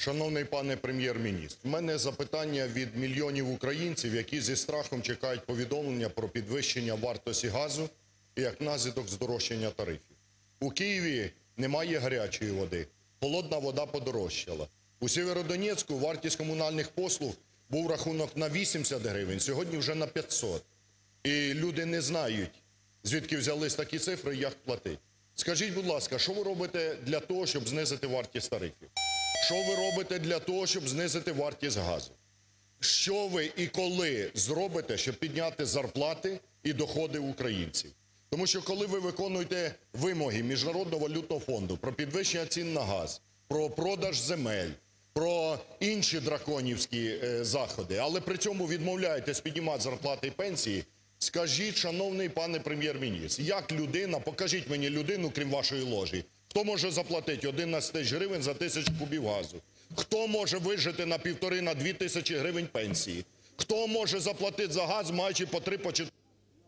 Шановний пане Прем'єр-міністр, у мене запитання від мільйонів українців, які зі страхом чекають повідомлення про підвищення вартості газу і, як наслідок, здорожчання тарифів. У Києві немає гарячої води, холодна вода подорожчала. У Сєвєродонецьку вартість комунальних послуг був рахунок на 80 гривень, сьогодні вже на 500. І люди не знають, звідки взялись такі цифри і як платити. Скажіть, будь ласка, що ви робите для того, щоб знизити вартість тарифів? Що ви робите для того, щоб знизити вартість газу? Що ви і коли зробите, щоб підняти зарплати і доходи українців? Тому що коли ви виконуєте вимоги Міжнародного валютного фонду про підвищення цін на газ, про продаж земель, про інші драконівські заходи, але при цьому відмовляєтесь піднімати зарплати і пенсії, скажіть, шановний пане Прем'єр-міністр, як людина, покажіть мені людину, крім вашої ложі, хто може заплатити 11 тисяч гривень за 1000 кубів газу? Хто може вижити на 1,5, на 2 тисячі гривень пенсії? Хто може заплатити за газ, маючи по 3, по 4?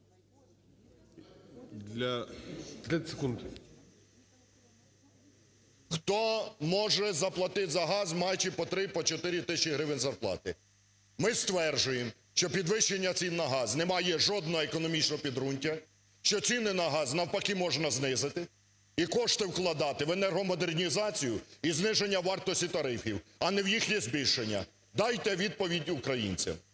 Для 30 секунд. Хто може заплатити за газ, маючи по 3, по 4 тисячі гривень зарплати? Ми стверджуємо, що підвищення цін на газ не має жодного економічного підґрунтя, що ціни на газ навпаки можна знизити і кошти вкладати в енергомодернізацію і зниження вартості тарифів, а не в їхнє збільшення. Дайте відповідь українцям.